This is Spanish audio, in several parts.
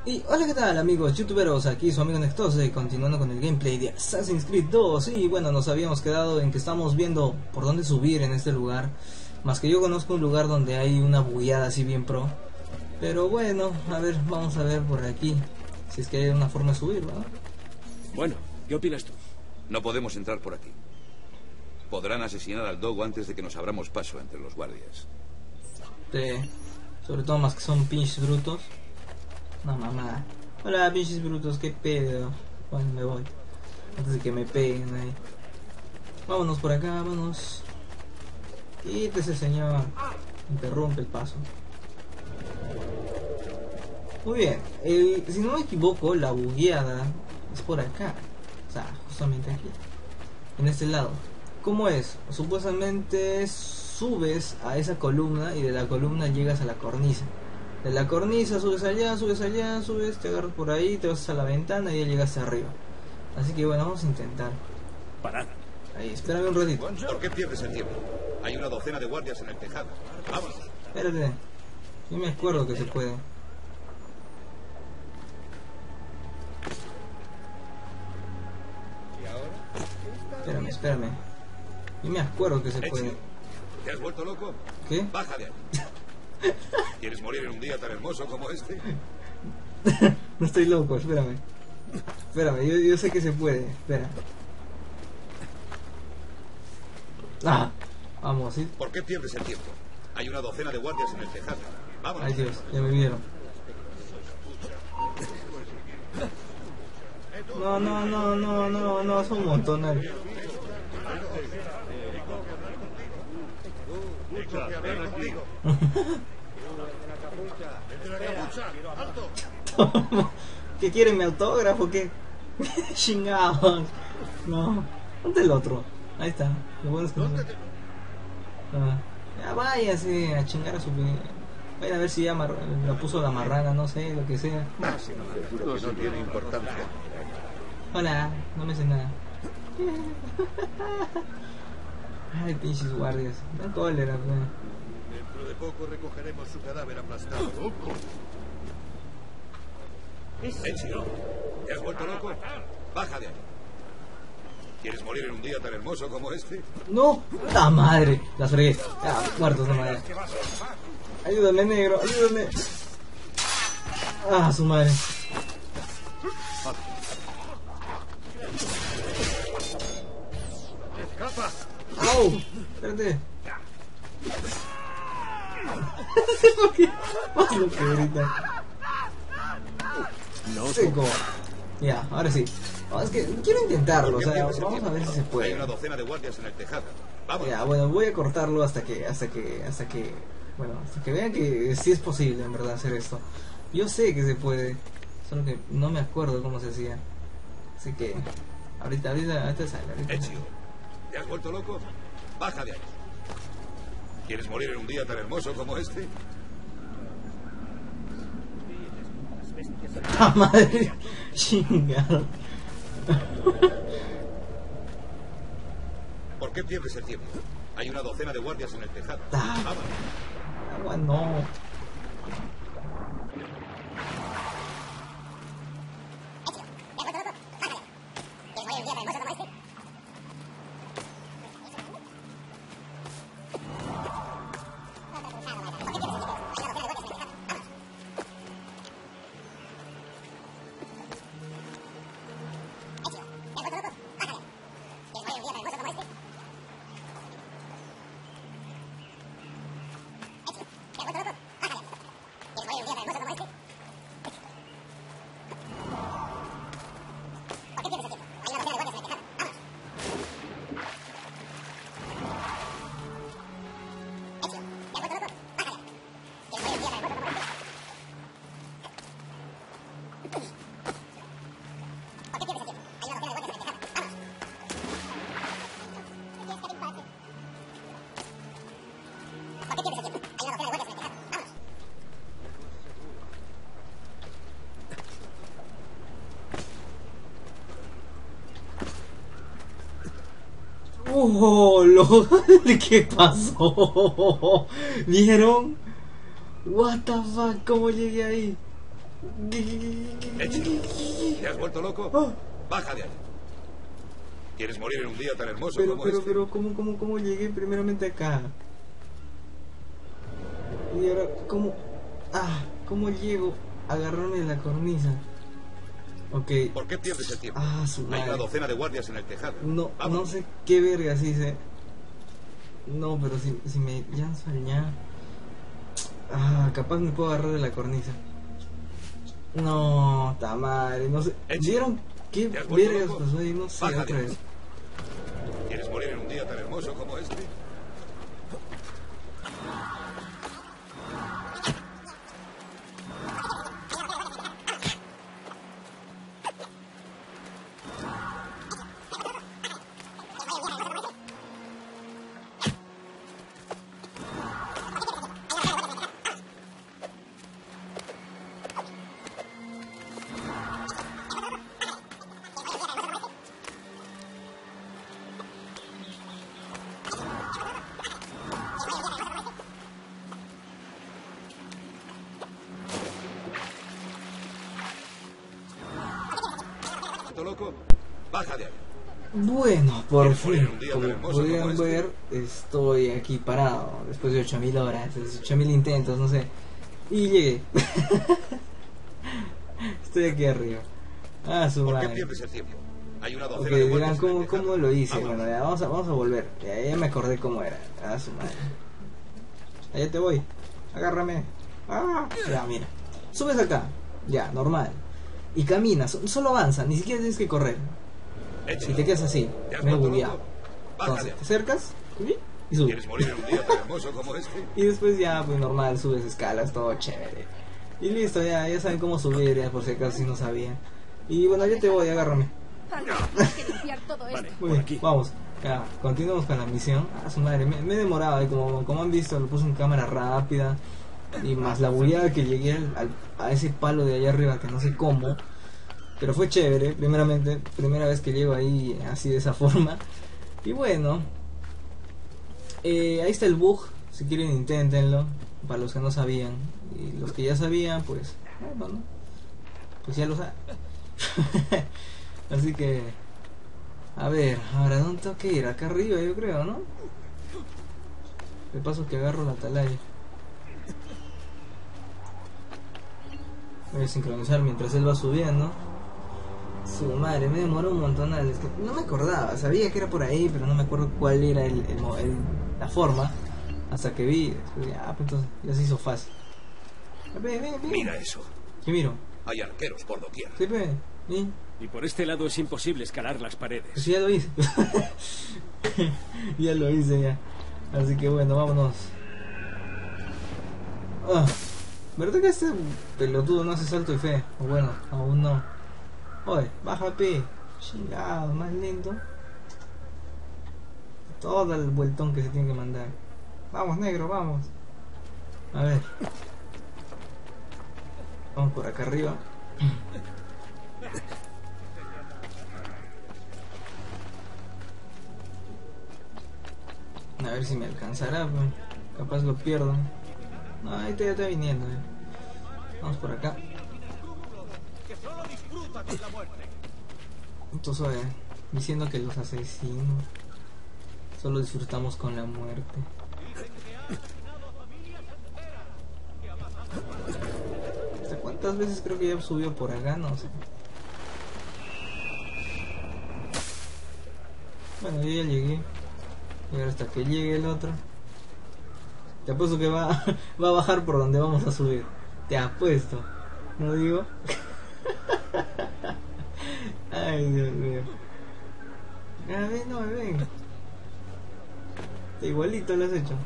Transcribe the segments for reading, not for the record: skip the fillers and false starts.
Y hola, ¿qué tal amigos youtuberos? Aquí su amigo Nectose, continuando con el gameplay de Assassin's Creed 2. Y bueno, nos habíamos quedado en que estamos viendo por dónde subir en este lugar. Más que yo conozco un lugar donde hay una bugueada así bien pro. Pero bueno, a ver, vamos a ver por aquí si es que hay una forma de subir, ¿verdad? Bueno, ¿qué opinas tú? No podemos entrar por aquí. Podrán asesinar al Dogo antes de que nos abramos paso entre los guardias. Sí, sobre todo más que son pinches brutos. No, mamá. Hola, pinches brutos, qué pedo. Bueno, me voy. Antes de que me peguen ahí. Vámonos por acá, vámonos. Quítese, señor. Interrumpe el paso. Muy bien. Si no me equivoco, la bugueada es por acá. O sea, justamente aquí. En este lado. ¿Cómo es? Supuestamente subes a esa columna y de la columna llegas a la cornisa. De la cornisa subes, te agarras por ahí, te vas a la ventana y ya llegaste arriba. Así que bueno, vamos a intentar. Parad. Ahí, espérame un ratito. ¿Por qué pierdes el tiempo? Hay una docena de guardias en el tejado. ¡Vámonos! Espérate. Yo me acuerdo que se puede. Espérame. Yo me acuerdo que se puede. ¿Te has vuelto loco? ¿Qué? Baja de ahí. ¿Quieres morir en un día tan hermoso como este? No estoy loco, espérame. Yo sé que se puede. Espera. Ah, vamos, ¿sí? ¿Por qué pierdes el tiempo? Hay una docena de guardias en el tejado. ¡Vámonos! Ay Dios, ya me vieron. No, son un montón. ¿Qué quieren, mi autógrafo? ¿Qué? Chingados. No. ¿Dónde el otro? Ahí está. Lo bueno es que no. Ya váyase a chingar a su. Vaya a ver si ya lo puso la marrana, no sé, lo que sea. No tiene importancia. Hola, no me hace nada. Ay, pinches guardias. Dan cólera, pues. Dentro de poco recogeremos su cadáver aplastado. Ezio, ¿te has vuelto loco? Baja de ahí. ¿Quieres morir en un día tan hermoso como este? No, la madre. Las fregué. Ya, muertos de madre. Ayúdame, negro, ayúdame. Ah, su madre. ¡Escapa! ¡Au! Espérate. No sé por qué. Más lo que ahorita. No Seco. Ya, ahora sí. No, es que quiero intentarlo, o sea, vamos a ver si se Hay puede. una docena de guardias en el tejado. ¡Vamos! Ya, bueno, voy a cortarlo hasta que vean que sí es posible en verdad hacer esto. Yo sé que se puede, solo que no me acuerdo cómo se hacía. Así que ahorita sale. Ezio, ¿te has vuelto loco? Baja de ahí. ¿Quieres morir en un día tan hermoso como este? ¡Ah, madre! Chingado. ¿Por qué pierdes el tiempo? Hay una docena de guardias en el tejado. Ah. ¡Vámonos! Agua no. ¿Qué pasó? ¿Vieron? What the fuck, ¿cómo llegué ahí? Ezio, ¿te has vuelto loco? Oh. Baja de ahí. ¿Quieres morir en un día tan hermoso Pero, como pero, este? pero, ¿cómo llegué primeramente acá? Y ahora, ¿cómo llego a agarrarme de la cornisa? Ok. ¿Por qué pierdes el tiempo? Su Hay madre. una docena de guardias en el tejado. No Vamos. sé qué vergas hice. No, pero si me lanzo allá. Capaz me puedo agarrar de la cornisa. No, ta madre, no sé. Ezio, ¿Vieron qué ¿te has vuelto vergas loco? pasó ahí? No sé, Baja de otra ahí. vez. ¿Quieres morir en un día tan hermoso como este? ¿Loco? Baja de ahí. Bueno, por ¿Quieres morir fin, un día como tan hermoso podrían como este? ver, estoy aquí parado después de 8000 horas, 8000 intentos, no sé. Y llegué. Estoy aquí arriba. Su ¿Por qué madre. pierdes el tiempo? Hay una Ok, docena de dirán, guardias en el ¿cómo tejado. lo hice? Vamos. Bueno, ya vamos a volver. Ya me acordé cómo era. Su madre. Allá te voy. Agárrame. Ya, mira. Subes acá. Ya, normal. Y caminas. Solo avanza. Ni siquiera tienes que correr. Ezio, Y te quedas así. ¿te has Me he vuelto bugueado. loco? Baja de Entonces, ahí. te acercas y subes. ¿Quieres morir en un día tan hermoso como este? Y después ya, pues normal, subes escalas, todo chévere. Y listo, ya saben cómo subir, ya por si acaso si no sabían. Y bueno, ya te voy, agárrame. Hay que limpiar todo esto. Vale, Muy por bien, aquí. vamos. Ya, continuamos con la misión. Su madre, me he demorado y como han visto, lo puse en cámara rápida. Y más la bugueada que llegué a ese palo de allá arriba, que no sé cómo. Pero fue chévere, primera vez que llego ahí así de esa forma. Y bueno, ahí está el bug. Si quieren, inténtenlo. Para los que no sabían. Y los que ya sabían, pues, bueno, ¿no? Pues ya lo saben. Así que, a ver, ahora ¿dónde tengo que ir? Acá arriba, yo creo, ¿no? De paso que agarro la atalaya. Voy a sincronizar mientras él va subiendo. Su madre, me demoró un montón. Es que no me acordaba, sabía que era por ahí, pero no me acuerdo cuál era la forma. Hasta que vi, después, pues entonces ya se hizo fácil. Ven. Mira eso. ¿Qué miro? Hay arqueros por doquier. Sí, ven. Y por este lado es imposible escalar las paredes. Pues ya lo hice. Ya lo hice ya. Así que bueno, vámonos. ¿Verdad que este pelotudo no hace salto de fe? O bueno, aún no. Oye, bájate. Chingado, más lento. Todo el vueltón que se tiene que mandar. Vamos, negro, vamos. A ver. Vamos por acá arriba. A ver si me alcanzará, pues. Capaz lo pierdo. No, ahí ya está viniendo. Vamos por acá. Entonces, diciendo que los asesinos solo disfrutamos con la muerte. ¿Hasta cuántas veces creo que ya subió por acá? No sé. Bueno, yo ya llegué. Y ahora hasta que llegue el otro. Te apuesto que va a bajar por donde vamos a subir. Te apuesto. ¿No digo? Ay, Dios mío. Ven. Igualito lo has hecho.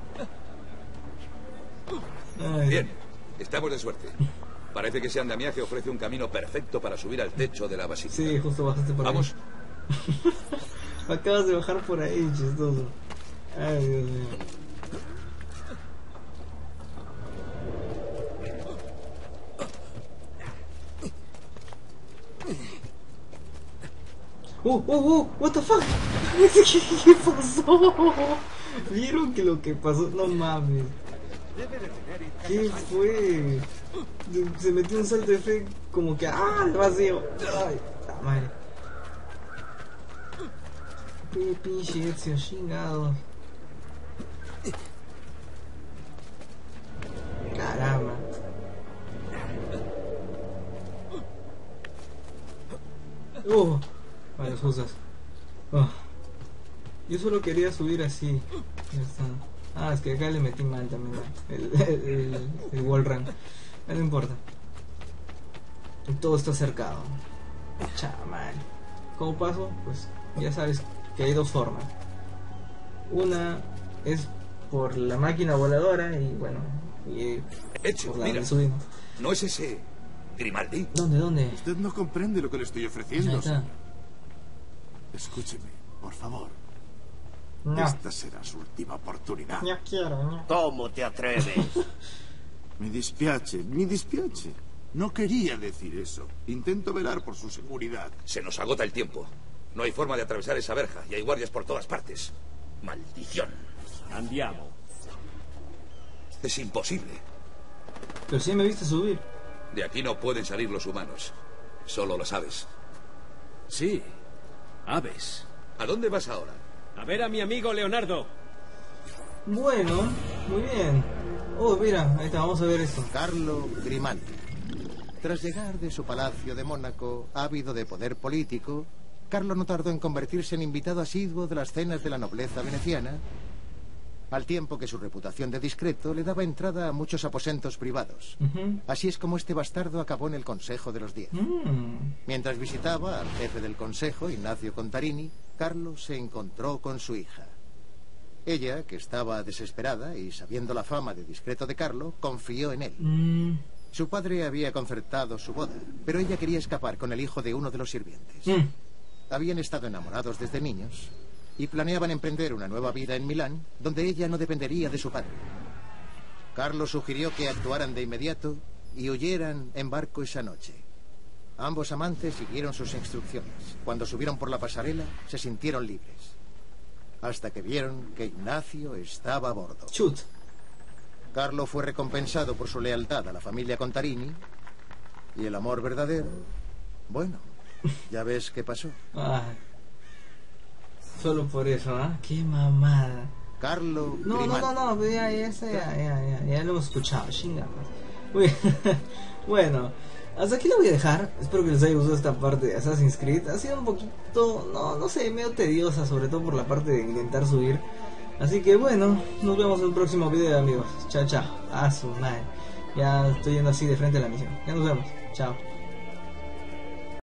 Ay. Bien, estamos de suerte. Parece que ese andamiaje ofrece un camino perfecto para subir al techo de la basílica. Sí, justo bajaste por Vamos. ahí. Acabas de bajar por ahí, chistoso. Ay, Dios mío. What the fuck? ¿Qué pasó? ¿Vieron que lo que pasó? No mames. ¿Qué fue? Se metió un salto de fe como que al vacío. Ay, la madre. Qué pinche Ezio, chingado. Caramba. Vale, excusas. Yo solo quería subir así. Ya está. Es que acá le metí mal también el wall run. No importa. Todo está cercado. Chaval. ¿Cómo paso? Pues ya sabes que hay dos formas. Una es por la máquina voladora y bueno, y Ezio, por la mira, donde subimos. ¿no es ese Grimaldi? ¿Dónde? Usted no comprende lo que le estoy Ahí ofreciendo, está. señor. Escúcheme, por favor. No, Esta será su última oportunidad. no quiero, no. ¿Cómo te atreves? Mi dispiace. No quería decir eso. Intento velar por su seguridad. Se nos agota el tiempo. No hay forma de atravesar esa verja y hay guardias por todas partes. ¡Maldición! Andiamo. Es imposible. Pero sí me viste subir. De aquí no pueden salir los humanos. Solo lo sabes. Sí. Aves. ¿A dónde vas ahora? A ver a mi amigo Leonardo. Bueno, muy bien. Mira, ahí está, vamos a ver esto. Carlo Grimaldi. Tras llegar de su palacio de Mónaco, ávido de poder político, Carlo no tardó en convertirse en invitado asiduo de las cenas de la nobleza veneciana, al tiempo que su reputación de discreto le daba entrada a muchos aposentos privados. Así es como este bastardo acabó en el Consejo de los 10. Mientras visitaba al jefe del consejo, Ignacio Contarini, Carlo se encontró con su hija. Ella, que estaba desesperada y sabiendo la fama de discreto de Carlo, confió en él. Su padre había concertado su boda, pero ella quería escapar con el hijo de uno de los sirvientes. Habían estado enamorados desde niños y planeaban emprender una nueva vida en Milán, donde ella no dependería de su padre. Carlo sugirió que actuaran de inmediato y huyeran en barco esa noche. Ambos amantes siguieron sus instrucciones. Cuando subieron por la pasarela, se sintieron libres, hasta que vieron que Ignacio estaba a bordo. Chut. Carlo fue recompensado por su lealtad a la familia Contarini y el amor verdadero. Bueno, ya ves qué pasó. Solo por eso, Qué mamada. Carlo No, Grimaldi. ya lo hemos escuchado, chingada. Bueno, hasta aquí lo voy a dejar. Espero que les haya gustado esta parte de Assassin's Creed. Ha sido un poquito, no sé, medio tediosa, sobre todo por la parte de intentar subir. Así que bueno, nos vemos en el próximo video, amigos. Chao. A su madre. Ya estoy yendo así de frente a la misión. Ya nos vemos. Chao.